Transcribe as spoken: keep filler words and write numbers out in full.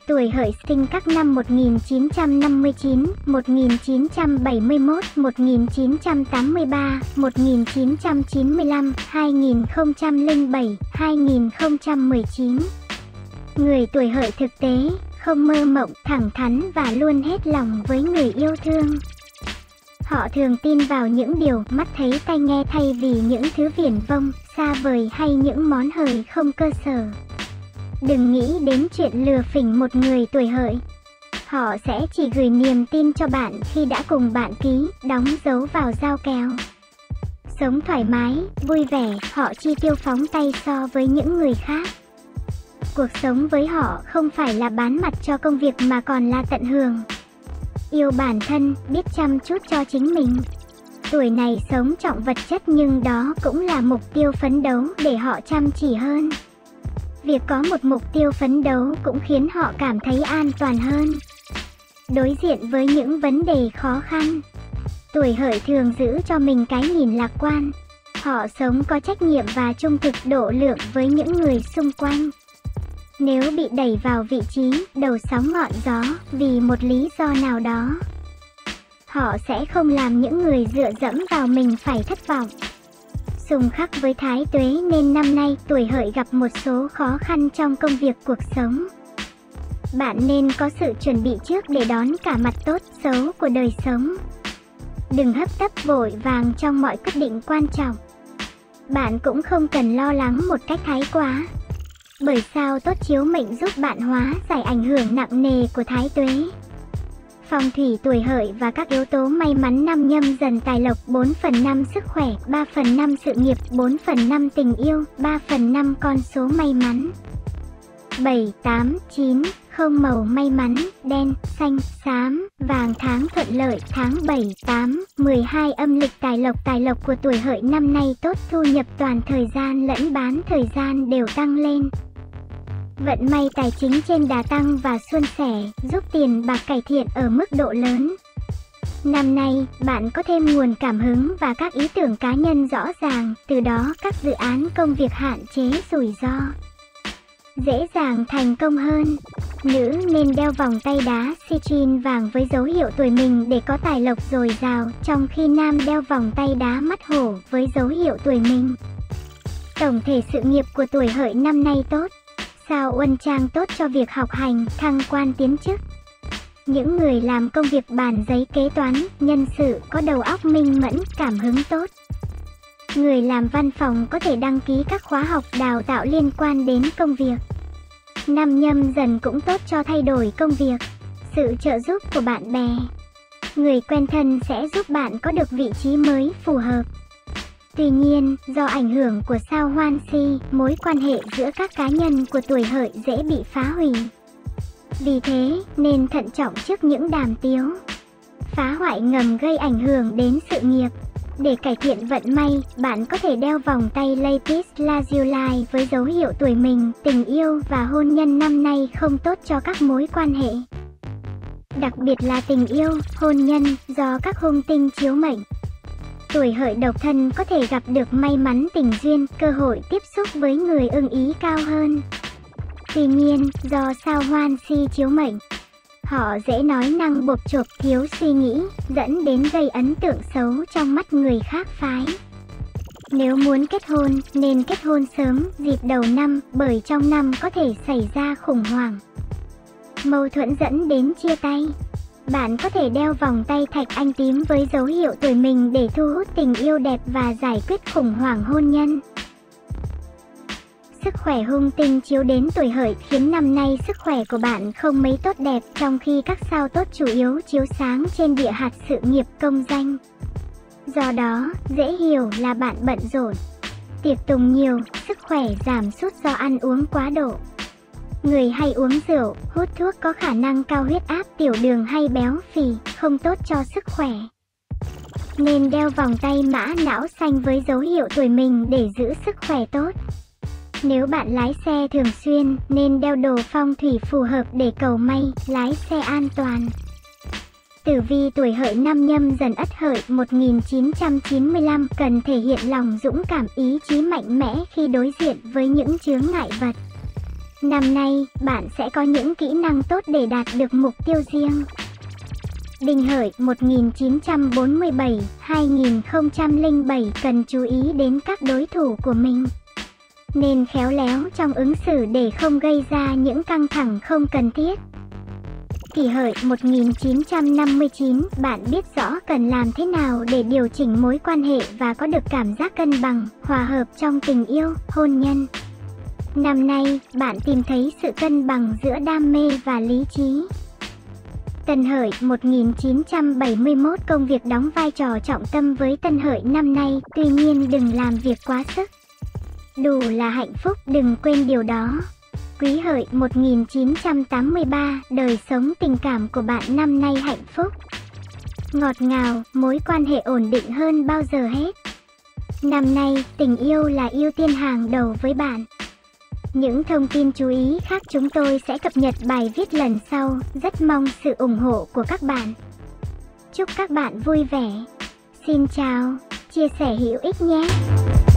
Tuổi Hợi sinh các năm một nghìn chín trăm năm mươi chín, một nghìn chín trăm bảy mươi mốt, một nghìn chín trăm tám mươi ba, một nghìn chín trăm chín mươi lăm, hai nghìn không trăm lẻ bảy, hai nghìn không trăm mười chín. Người tuổi Hợi thực tế, không mơ mộng, thẳng thắn và luôn hết lòng với người yêu thương. Họ thường tin vào những điều mắt thấy tai nghe thay vì những thứ viển vông, xa vời hay những món hời không cơ sở. Đừng nghĩ đến chuyện lừa phỉnh một người tuổi Hợi. Họ sẽ chỉ gửi niềm tin cho bạn khi đã cùng bạn ký, đóng dấu vào giao kèo. Sống thoải mái, vui vẻ, họ chi tiêu phóng tay so với những người khác. Cuộc sống với họ không phải là bán mặt cho công việc mà còn là tận hưởng. Yêu bản thân, biết chăm chút cho chính mình. Tuổi này sống trọng vật chất nhưng đó cũng là mục tiêu phấn đấu để họ chăm chỉ hơn. Việc có một mục tiêu phấn đấu cũng khiến họ cảm thấy an toàn hơn. Đối diện với những vấn đề khó khăn, tuổi Hợi thường giữ cho mình cái nhìn lạc quan. Họ sống có trách nhiệm và trung thực độ lượng với những người xung quanh. Nếu bị đẩy vào vị trí đầu sóng ngọn gió vì một lý do nào đó, họ sẽ không làm những người dựa dẫm vào mình phải thất vọng. Xung khắc với Thái Tuế nên năm nay tuổi Hợi gặp một số khó khăn trong công việc cuộc sống. Bạn nên có sự chuẩn bị trước để đón cả mặt tốt xấu của đời sống. Đừng hấp tấp vội vàng trong mọi quyết định quan trọng. Bạn cũng không cần lo lắng một cách thái quá, bởi sao tốt chiếu mệnh giúp bạn hóa giải ảnh hưởng nặng nề của Thái Tuế. Phong thủy tuổi Hợi và các yếu tố may mắn năm Nhâm Dần tài lộc: bốn phần năm sức khỏe, ba phần năm sự nghiệp, bốn phần năm tình yêu, ba phần năm con số may mắn. bảy, tám, chín, không màu may mắn: đen, xanh, xám, vàng. Tháng thuận lợi: tháng bảy, tám, mười hai âm lịch tài lộc. Tài lộc của tuổi Hợi năm nay tốt, thu nhập toàn thời gian lẫn bán thời gian đều tăng lên. Vận may tài chính trên đà tăng và suôn sẻ, giúp tiền bạc cải thiện ở mức độ lớn. Năm nay, bạn có thêm nguồn cảm hứng và các ý tưởng cá nhân rõ ràng, từ đó các dự án công việc hạn chế rủi ro, dễ dàng thành công hơn. Nữ nên đeo vòng tay đá citrine vàng với dấu hiệu tuổi mình để có tài lộc dồi dào, trong khi nam đeo vòng tay đá mắt hổ với dấu hiệu tuổi mình. Tổng thể sự nghiệp của tuổi Hợi năm nay tốt. Sao Uân Trang tốt cho việc học hành, thăng quan tiến chức. Những người làm công việc bàn giấy kế toán, nhân sự có đầu óc minh mẫn, cảm hứng tốt. Người làm văn phòng có thể đăng ký các khóa học đào tạo liên quan đến công việc. Năm Nhâm Dần cũng tốt cho thay đổi công việc, sự trợ giúp của bạn bè, người quen thân sẽ giúp bạn có được vị trí mới phù hợp. Tuy nhiên, do ảnh hưởng của sao Hoan Si, mối quan hệ giữa các cá nhân của tuổi Hợi dễ bị phá hủy. Vì thế, nên thận trọng trước những đàm tiếu, phá hoại ngầm gây ảnh hưởng đến sự nghiệp. Để cải thiện vận may, bạn có thể đeo vòng tay Lapis Lazuli với dấu hiệu tuổi mình. Tình yêu và hôn nhân năm nay không tốt cho các mối quan hệ, đặc biệt là tình yêu, hôn nhân, do các hung tinh chiếu mệnh. Tuổi Hợi độc thân có thể gặp được may mắn tình duyên, cơ hội tiếp xúc với người ưng ý cao hơn. Tuy nhiên, do sao Hoan Si chiếu mệnh, họ dễ nói năng bộp chộp, thiếu suy nghĩ, dẫn đến gây ấn tượng xấu trong mắt người khác phái. Nếu muốn kết hôn, nên kết hôn sớm, dịp đầu năm, bởi trong năm có thể xảy ra khủng hoảng, mâu thuẫn dẫn đến chia tay. Bạn có thể đeo vòng tay thạch anh tím với dấu hiệu tuổi mình để thu hút tình yêu đẹp và giải quyết khủng hoảng hôn nhân. Sức khỏe hung tinh chiếu đến tuổi Hợi khiến năm nay sức khỏe của bạn không mấy tốt đẹp, trong khi các sao tốt chủ yếu chiếu sáng trên địa hạt sự nghiệp, công danh. Do đó, dễ hiểu là bạn bận rộn, tiệc tùng nhiều, sức khỏe giảm sút do ăn uống quá độ. Người hay uống rượu, hút thuốc có khả năng cao huyết áp, tiểu đường hay béo phì, không tốt cho sức khỏe. Nên đeo vòng tay mã não xanh với dấu hiệu tuổi mình để giữ sức khỏe tốt. Nếu bạn lái xe thường xuyên, nên đeo đồ phong thủy phù hợp để cầu may, lái xe an toàn. Tử vi tuổi Hợi năm Nhâm Dần Ất Hợi một nghìn chín trăm chín mươi lăm cần thể hiện lòng dũng cảm, ý chí mạnh mẽ khi đối diện với những chướng ngại vật. Năm nay, bạn sẽ có những kỹ năng tốt để đạt được mục tiêu riêng. Đinh Hợi một nghìn chín trăm bốn mươi bảy đến hai nghìn không trăm lẻ bảy cần chú ý đến các đối thủ của mình. Nên khéo léo trong ứng xử để không gây ra những căng thẳng không cần thiết. Kỷ Hợi một nghìn chín trăm năm mươi chín, bạn biết rõ cần làm thế nào để điều chỉnh mối quan hệ và có được cảm giác cân bằng, hòa hợp trong tình yêu, hôn nhân. Năm nay, bạn tìm thấy sự cân bằng giữa đam mê và lý trí. Tân Hợi một nghìn chín trăm bảy mươi mốt, công việc đóng vai trò trọng tâm với Tân Hợi năm nay, tuy nhiên đừng làm việc quá sức. Đủ là hạnh phúc, đừng quên điều đó. Quý Hợi một nghìn chín trăm tám mươi ba, đời sống tình cảm của bạn năm nay hạnh phúc, ngọt ngào, mối quan hệ ổn định hơn bao giờ hết. Năm nay, tình yêu là ưu tiên hàng đầu với bạn. Những thông tin chú ý khác chúng tôi sẽ cập nhật bài viết lần sau, rất mong sự ủng hộ của các bạn. Chúc các bạn vui vẻ. Xin chào, chia sẻ hữu ích nhé.